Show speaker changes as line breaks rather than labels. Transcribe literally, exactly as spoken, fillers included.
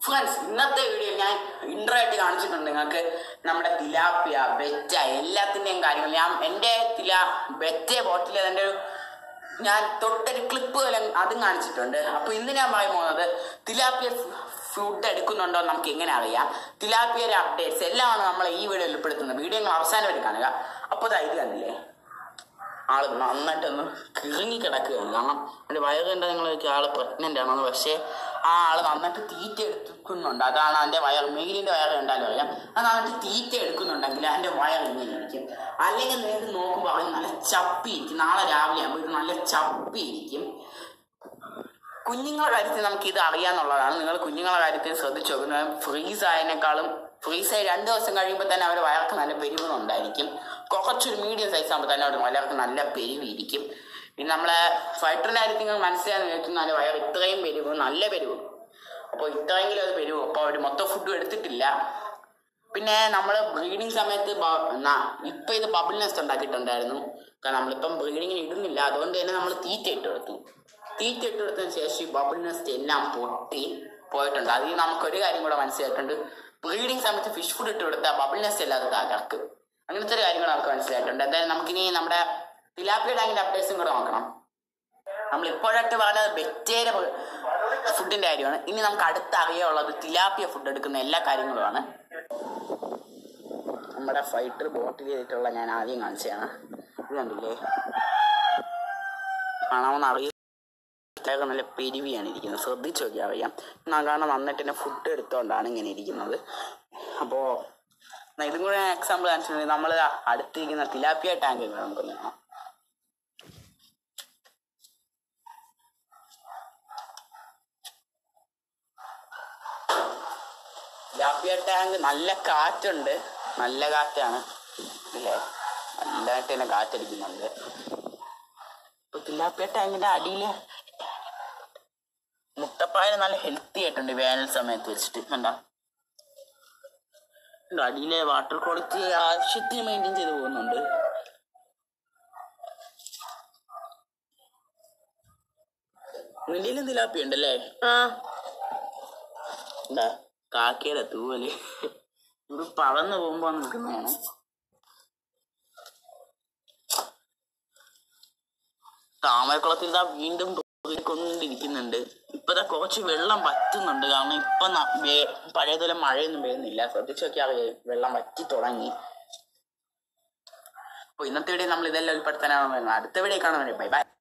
Friends, ഇന്നത്തെ video ഞാൻ intro ആയിട്ട് കാണിച്ചിട്ടുണ്ട് നിങ്ങൾക്ക് നമ്മുടെ തിലാപ്പിയ, ബെറ്റ എല്ലാത്തിൻ്റെയും കാര്യങ്ങൾ. ഞാൻ എൻ്റെ തില ബെറ്റ ബോട്ടിൽ അതിൻ്റെ ഒരു ഞാൻ തൊട്ടൊരു ക്ലിപ്പ് പോലെ അതും കാണിച്ചിട്ടുണ്ട്. അപ്പോൾ ഇന്ന് ഞാൻ പറയാൻ പോകുന്നത് തിലാപ്പിയ ഫുഡ് എടുക്കുന്നുണ്ടോ നമുക്ക് എങ്ങനെ അറിയാം, തിലാപ്പിയയുടെ അപ്ഡേറ്റ്സ് എല്ലാമാണ് നമ്മൾ ഈ വീഡിയോയിൽ ഉൾപ്പെടുത്തുന്നത്. വീഡിയോ നിങ്ങൾ അവസാനം വരെ കാണുക. അപ്പോൾ ഇത് കണ്ടില്ലേ, ആള് നന്നായിട്ടൊന്ന് കിറങ്ങി കിടക്കുകയാണ്. കാരണം എൻ്റെ വയറ് കണ്ട നിങ്ങൾ ആള് പ്രഗ്നൻ്റ് ആണെന്ന്. പക്ഷേ ആ ആള് നന്നായിട്ട് തീറ്റ എടുക്കുന്നുണ്ട്. അതാണ് അതിൻ്റെ വയർ, മെയിലിൻ്റെ വയർ കണ്ടാലും അറിയാം. അത് നന്നായിട്ട് തീറ്റ എടുക്കുന്നുണ്ടെങ്കിൽ അതിൻ്റെ വയർ ഇങ്ങനെ ഇരിക്കും. അല്ലെങ്കിൽ നിങ്ങൾക്ക് നോക്കുമ്പോൾ അവൻ നല്ല ചപ്പിയിരിക്കും. നാളെ രാവിലെ ആകുമ്പോൾ ഇത് നല്ല ചപ്പിയിരിക്കും. കുഞ്ഞുങ്ങളുടെ കാര്യത്തിൽ നമുക്ക് ഇത് അറിയാന്നുള്ളതാണ്. നിങ്ങൾ കുഞ്ഞുങ്ങളുടെ കാര്യത്തിൽ ശ്രദ്ധിച്ചു നോക്കുന്നത്, ഫ്രീസ് ആയതിനേക്കാളും ഫ്രീസായി രണ്ട് ദിവസം കഴിയുമ്പോൾ തന്നെ അവർ വയർക്ക് നല്ല പെരുവുന്നുണ്ടായിരിക്കും. കുറച്ചൊരു മീഡിയം സൈസ് ആകുമ്പോൾ തന്നെ അവർ വയർക്ക് നല്ല പെരുവിരിക്കും. പിന്നെ നമ്മളെ ഫൈറ്ററിൻ്റെ കാര്യത്തിൽ നിങ്ങൾ മനസ്സിലാന്ന് ചോദിക്കുന്ന നല്ല വയർ ഇത്രയും പെരുവ്, നല്ല പെരുവ്. അപ്പോൾ ഇത്രയെങ്കിലും അത് പെരുവും. അപ്പോൾ അവർ മൊത്തം ഫുഡും എടുത്തിട്ടില്ല. പിന്നെ നമ്മൾ ബ്രീഡിങ് സമയത്ത് ഇപ്പം ഇത് ബബിൾ നെസ്റ്റ് ഉണ്ടാക്കിയിട്ടുണ്ടായിരുന്നു. കാരണം നമ്മളിപ്പം ബ്രീഡിങ്ങിന് ഇടുന്നില്ല, അതുകൊണ്ട് തന്നെ നമ്മൾ തീറ്റ ഇട്ട് കൊടുത്തു. തീറ്റ ഇട്ട് കൊടുത്തതിന് ശേഷം ഈ ബബിൾ നെസ്റ്റ് എല്ലാം പൊട്ടി പോയിട്ടുണ്ട്. അതിൽ നമുക്കൊരു കാര്യം കൂടെ മനസ്സിലായിട്ടുണ്ട്, ബ്രീഡിങ് സമയത്ത് ഫിഷ് ഫുഡ് ഇട്ട് കൊടുത്താൽ ബബിൾ നെസ്റ്റ് അല്ലാതെ തകർക്കും. അങ്ങനത്തെ ഒരു കാര്യങ്ങൾ നമുക്ക് മനസ്സിലായിട്ടുണ്ട്. എന്തായാലും നമുക്കിനി നമ്മുടെ തിലാപ്പിയ ടാങ്കിൻ്റെ അപ്ഡേറ്റ്സും കൂടെ നോക്കണം. നമ്മൾ ഇപ്പോഴായിട്ട് പറഞ്ഞത് ബെറ്റയുടെ ഫുഡിൻ്റെ കാര്യമാണ്. ഇനി നമുക്ക് അടുത്ത അറിയാനുള്ളത് തിലാപ്പിയ ഫുഡ് എടുക്കുന്ന എല്ലാ കാര്യങ്ങളുമാണ്. നമ്മുടെ ഫൈറ്റർ ബോട്ടിൽ ചെയ്തിട്ടുള്ള ഞാൻ ആദ്യം കാണിച്ചതാണ്. ഇത് കണ്ടില്ലേ, കാണാമെന്ന് അറിയാം. നല്ല പെരുവിയാണ് ഇരിക്കുന്നത്, ശ്രദ്ധിച്ചു നോക്കി അറിയാം. കാരണം നന്നായിട്ട് തന്നെ ഫുഡ് എടുത്തുകൊണ്ടാണ് ഇങ്ങനെ ഇരിക്കുന്നത്. അപ്പോൾ ഇതും കൂടെ എക്സാമ്പിൾ കാണിച്ചിട്ടുണ്ടെങ്കിൽ നമ്മൾ അടുത്തിരിക്കുന്ന തിലാപ്പിയ ടാങ്ക് നമുക്ക് കാണാം. തിലാപ്പിയ ടാങ്ക് നല്ല കാറ്റുണ്ട്, നല്ല കാറ്റാണ് ഇല്ലേ, നല്ലതായിട്ട് തന്നെ കാറ്റടിക്കുന്നുണ്ട്. ഇപ്പൊ തിലാപ്പിയ ടാങ്കിന്റെ അടിയിൽ മുട്ടപ്പായ നല്ല ഹെൽത്തി ആയിട്ടുണ്ട് വേനൽ സമയത്ത് വെച്ചിട്ട്. കണ്ടോ, അടിയിലെ വാട്ടർ ക്വാളിറ്റി ആവശ്യത്തിന് മെയിൻറ്റെയിൻ ചെയ്ത് പോകുന്നുണ്ട്. വലിയ തിലാപ്പി ഉണ്ടല്ലേ, ആ എന്താ കാക്കയുടെ തൂവല് ഇത് പറന്ന് പോകുമ്പോ നിൽക്കുന്നതാണ്. താമരക്കുളത്തിൽ ഇതാ വീണ്ടും കൊണ്ടിരിക്കുന്നുണ്ട്. ഇപ്പതാ കുറച്ച് വെള്ളം വറ്റുന്നുണ്ട്. കാരണം ഇപ്പൊ പഴയതുപോലെ മഴയൊന്നും പെയ്യുന്നില്ല. ശ്രദ്ധിച്ചു നോക്കിയാൽ വെള്ളം വറ്റി തുടങ്ങി. അപ്പൊ ഇന്നത്തെ വീഡിയോ നമ്മൾ ഇതെല്ലാം ഉൾപ്പെടുത്താനാണ്. അടുത്ത വീഡിയോ കാണുന്നത്. Bye by.